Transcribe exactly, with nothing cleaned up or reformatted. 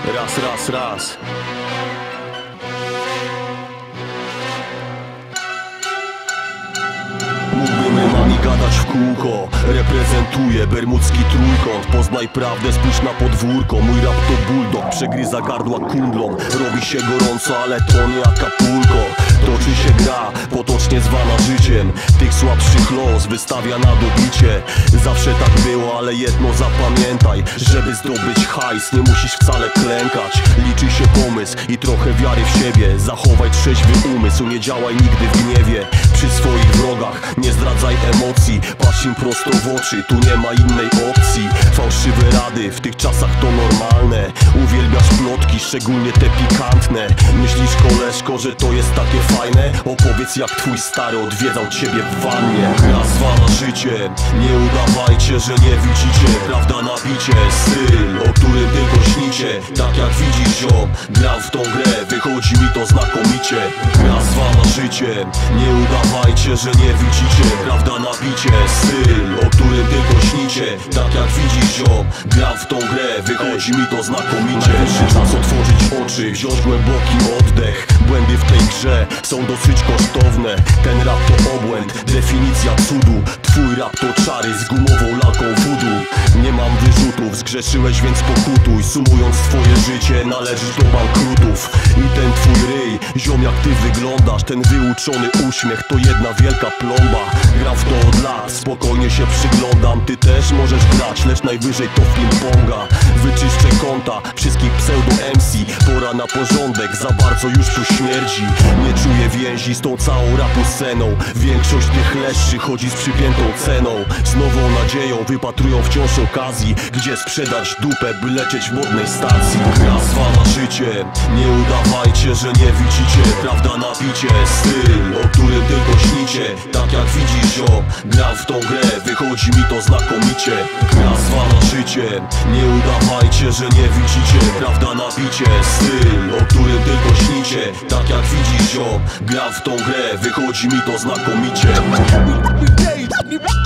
Raz, raz, raz. Mógłbym nami gadać w kółko. Reprezentuję bermudzki trójkąt. Poznaj prawdę, spójrz na podwórko. Mój rap to bulldog, przegryza gardła kundlom. Robi się gorąco, ale to nie Acapulco. Toczy się gra, potocznie zwana życiem. Tych słabszych los wystawia na dobicie. Zawsze tak było, ale jedno zapamiętaj: żeby zdobyć hajs, nie musisz wcale klękać. Liczy się pomysł i trochę wiary w siebie. Zachowaj trzeźwy umysł, nie działaj nigdy w gniewie. Przy swoich wrogach nie zdradzaj emocji. Patrz im prosto w oczy, tu nie ma innej opcji. Fałszywe rady, w tych czasach to normalne. Uwielbiasz plotki, szczególnie te pikantne. Myślisz, koleżko, że to jest takie fajne? Opowiedz, jak twój stary odwiedzał ciebie w wannie. Gra zwala życie, nie udawajcie, że nie widzicie. Prawda na bicie, styl, o którym tylko śnicie. Tak jak widzisz, ziom, gram w tą grę, wychodzi mi to znakomicie. Gra zwala życie, nie udawajcie, że nie widzicie. Prawda na bicie, styl, o którym tylko śnicie. Tak jak widzisz, ziom, gram w tą grę, wychodzi mi to znakomicie. Najwyższy czas otworzyć oczy, wziąć głęboki oddech. Błędy w tej grze są dosyć kosztowne. Ten rap to obłęd, definicja cudu. Twój rap to czary z gumową lalką voodoo. Nie mam wyrzutów, zgrzeszyłeś, więc pokutuj. Sumując twoje życie, należysz do bankrutów. I ten twój ryj, ziom, jak ty wyglądasz, ten wyuczony uśmiech to jedna wielka plomba. Gram w to od lat, spokojnie się przyglądam. Ty też możesz grać, lecz najwyżej to w ping-ponga. Wyczyszczę konta wszystkich pseudo-M C. Pora na porządek, za bardzo już tu śmierdzi. Nie czuję więzi z tą całą rapu sceną. Większość tych leszczy chodzi z przypiętą ceną. Z nową nadzieją wypatrują wciąż okazji, gdzie sprzedać dupę, by lecieć w modnej stacji. Gra zwala życie, nie udawajcie, że nie widzicie. Prawda na bicie, styl, o którym tylko śnicie. Tak jak widzisz, ziom, gram w tą grę, wychodzi mi to znakomicie. Gra zwala życie, nie udawajcie, że nie widzicie. Prawda na bicie, styl, o którym tylko śnicie. Tak jak widzisz, ziom, gram w tą grę, wychodzi mi to znakomicie.